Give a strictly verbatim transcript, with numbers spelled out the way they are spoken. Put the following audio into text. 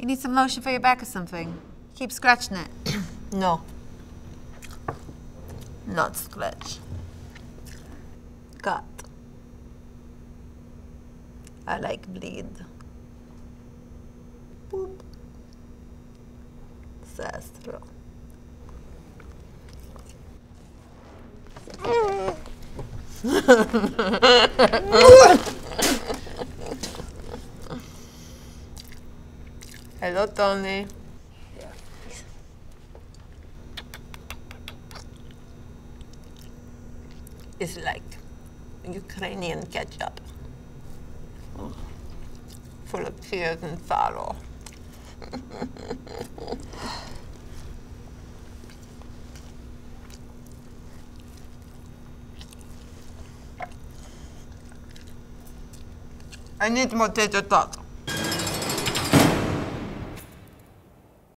You need some lotion for your back or something? Keep scratching it. No. Not scratch. Cut. I like bleed. Boop. Sestro. Hello, Tony. It's like Ukrainian ketchup, full of tears and sorrow. I need more tater tot.